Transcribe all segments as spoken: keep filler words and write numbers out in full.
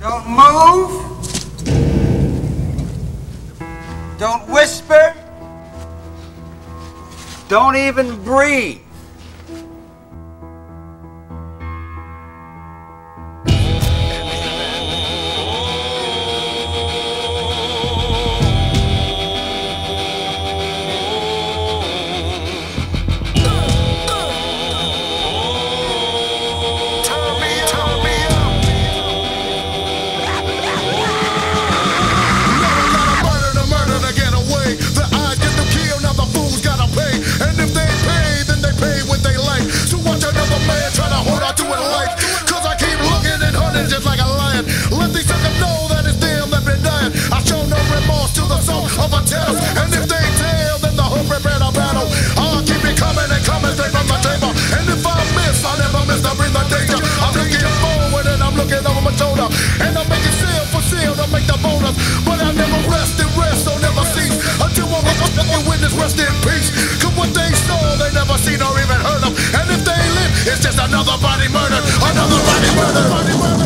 Don't move. Don't whisper. Don't even breathe. And if they tell, then the hope prepare a battle. I'll keep it coming and coming straight from the table. And if I miss, I never miss to bring the danger. I'm looking forward and I'm looking over my shoulder. And I'm making seal for seal to make the bonus. But I never rest and rest, so never cease until I fucking witness rest in peace. Cause what they saw, they never seen or even heard of. And if they live, it's just another body murdered. Another body murdered. Body murdered.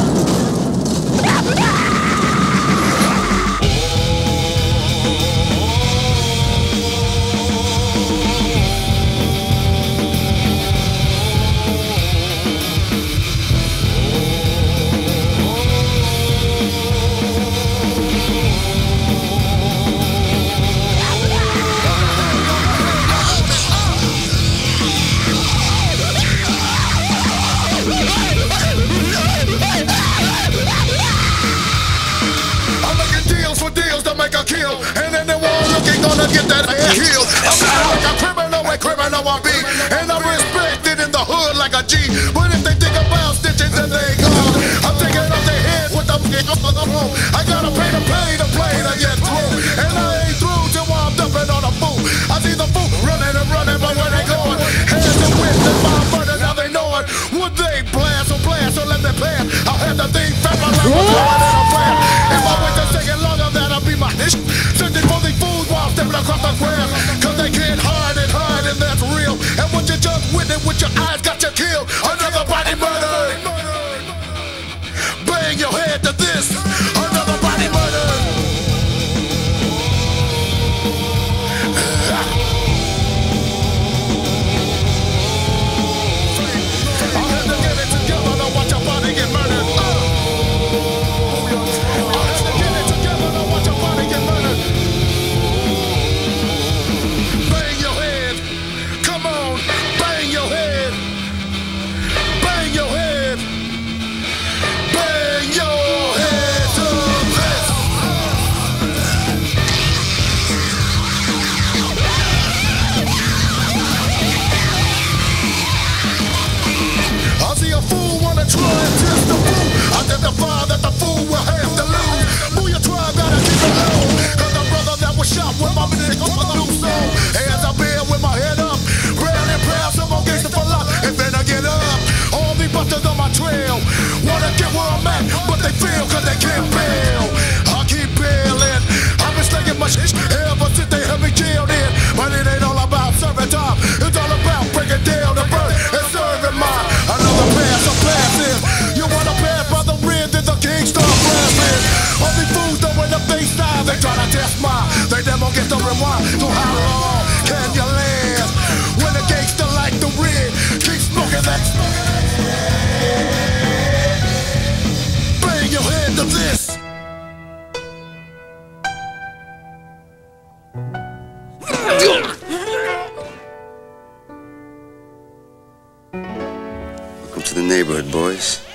Kill, and then they won't looking gonna get that ass killed. I'm like a criminal, a criminal I be, and I'm respected in the hood like a G. But if they think about stitches, then they gone. I'm taking off their head with the up on the room. I gotta pay to play to play to get through, and I ain't through till I'm dumping on a fool. I see the fool running and running, but where they going? Hands to witness my murder, now they know it. Would they blast or blast or let them pass? I'll have the thing fat my life and a plan. If my wait to take it longer, that'll be my issue. Searching for these fools while stepping across the square. Cause they can't hide it, hide and that's real. And what you just witnessed with your eyes got you killed. Another body murder. Bang your head to this. Another body murder. I'll have to get it together to watch your body get murdered. I'll have to get it together to watch your body get murdered. Bang your head. Come on. Bang your head. Bang your head. Bang your head to this. I see a fool wanna try and test the fool. Identify that the fool will have to lose. Who you try, gotta keep it low. Cause the brother that was shot with my music on the loose soul. Hands up here with my head up. Praying and prayer, someone gets for luck. And then I get up. All these busters on my trail wanna get where I'm at, but they fail cause they can't bail. I keep bailing. I've been slinging my shit ever since they had me jailed in. But it ain't all about serving time. It's all about breaking down the bird and serving mine. Another pass, a pass is. You wanna pass by the red, then the king start blasting. All these fools throwing up they style, they try to test mine. They never get the rewind. So how long can you last? When the gangster like the red, keep smoking that. Bang your head to this. Welcome to the neighborhood, boys.